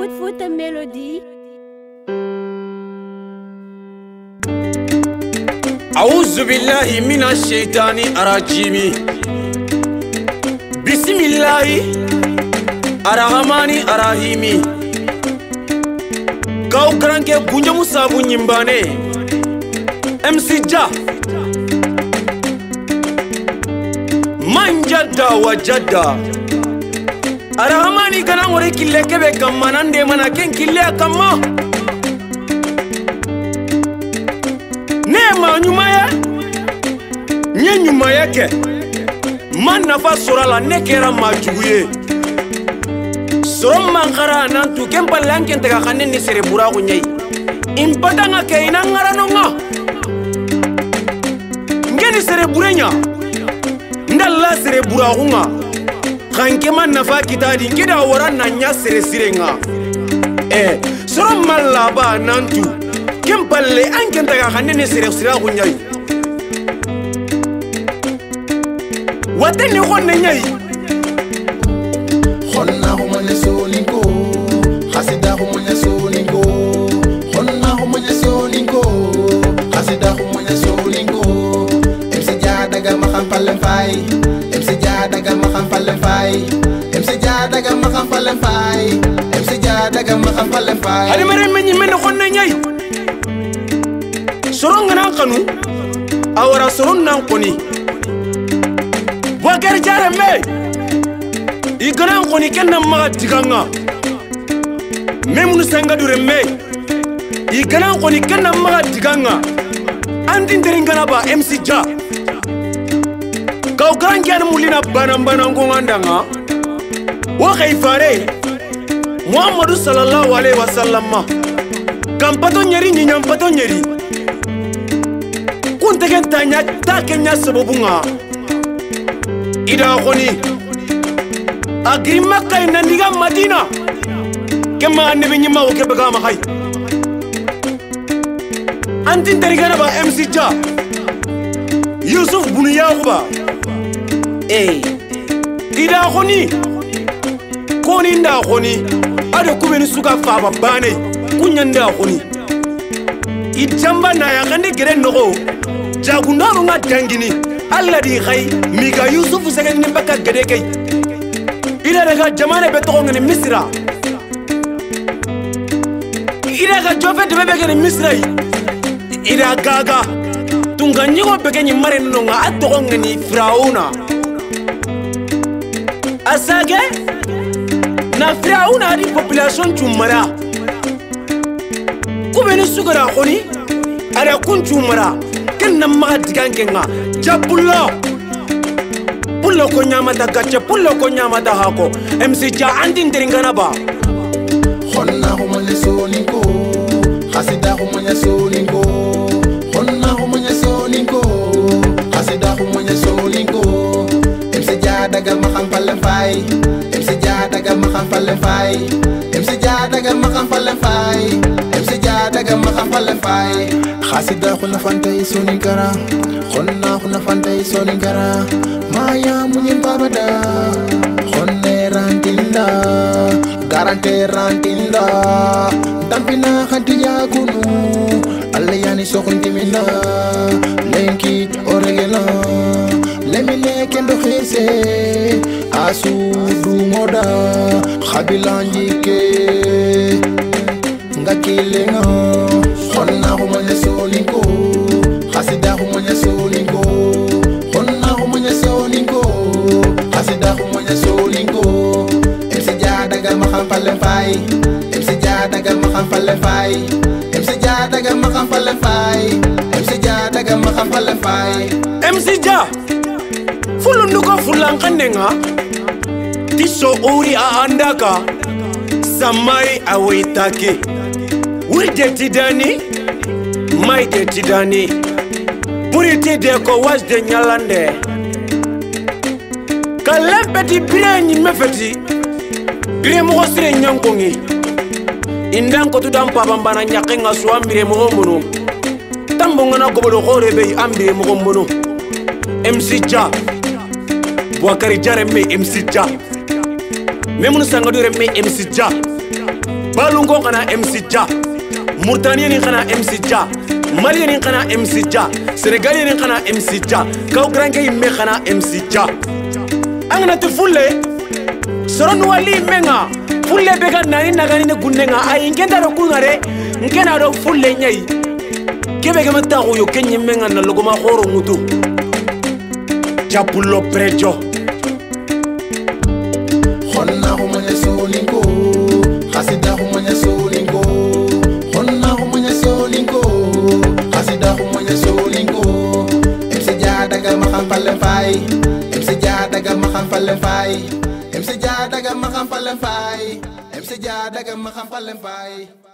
Fouta Mélodie. أعوذ بالله من الشيطان الرجيم. بسم الله الرحمن الرحيم. Kau keranke bunja musabu nyimbane MC Ja Manjada wajada Arahamani kana ngore kille kebe kamanande mana ken kille kama Nema nyuma ya nye nyuma yake man nafa sorala nekera majuguye Sorom mankara nantu kempa lanken tega khanen ni sere burago nyai impata nga ke ina ngarano nga ngeni sere burenya ndalla sere burago nga khanke man nafa kitadi ngida waran na nya sere sirenga sorom malaba nantu kempa le anken tega khanen ni sere sirago nyai wateni khonne nyai Honna humanya soninko, hasida humanya soninko. Honna humanya soninko, hasida humanya soninko. MC Jadaga makan palen fai, MC Jadaga makan palen fai, MC Jadaga makan palen fai, MC Jadaga makan palen fai. Hadi mere menyi men khonna nyai. Soronga nan kanu, awara soron nan koni. Wakar jare me. Igaran koni kenna maga diganga memunu sanga dure me igaran koni kenna maga diganga andin deringana ba MC Ja kau garan kian mulina banambana ngondanga wa khaifare Muhammadu sallallahu alaihi wasallam kampato nyeri nyinyam pato nyeri kuntegen tanya takenya sababunga ida koni Agri Makkah nandiga Madina kema annabi nyima o ke baga ma hay antin tarigana ba MC Ja Yusuf bunu Yaquba ida khoni koni nda khoni ado kubeni suka fa ba bane kunyanda khoni ijamba na ya kande gere nogo jagunda nga jangini Allah di khay miga Yusuf sagani baka gede kay ila daga jamane beto ngene Misra ila ga jofe de bebe ngene Misra ila gaga tunga nyigo bege nyi mare nonga atto ngene Firauna asage na Firauna di population chumara kubeni sugara khoni ara kun chumara kenna ma digangenga jabullo Pullo ko nyamata gacha pullo ko nyamata hako MC Ja andin deringana ba Honna humanya soninko, hasida humanya soninko. Honna humanya soninko, hasida humanya soninko. MC Jadaga makan palen fai, MC Jadaga makan palen fai, MC Jadaga makan palen fai, MC Jadaga makan palen fai. Hasida huna fantai soninkara, honna huna fantai soninkara. Maya munyin babada, honne rantinda, garante rantinda. Tampina khadija kunu, alayani sokuntimina, lenki oregela, lemile kendo khese, asu du moda, khabilanjike, ngakilenga, honna humanya solinko, hasida humanya solinko. Hasida humanya solinko MC Jadaga makan palen fai MC Jadaga makan palen fai MC Jadaga makan palen fai MC Jadaga makan palen fai MC Ja fulu nuko fulankanenga tiso uri a andaka samai awitake wide tidani mai de tidani buriti de ko wasde nyalande Kalempeti bireni mefeti bire mo sire nyankongi indan ko tudam pabambana nyakenga swambire mo mono tambonga na gobodo khorebe ambire mo mono MC Ja Bouakary Diarra me MC Ja Memunu Sangadure me MC Ja balungo kana MC Dia Mauritanian kana MC Dia Malian kana MC Dia Sénégalian kana MC Dia kaw granke me kana MC Dia angana te fulle soron wali menga fulle be ga nani nagani ne gunnenga ay ngenda ro kungare ngena ro fulle nyai kebe ga mata ko yo kenyi menga na logo ma khoro mutu Japullo prejo Honna humanya soningo Hasida humanya soningo Honna humanya soningo Hasida humanya soningo MC Dia daga makam palen fay MC Dia daga makam palen fay MC Dia daga makam palen fay MC Dia daga makam palen fay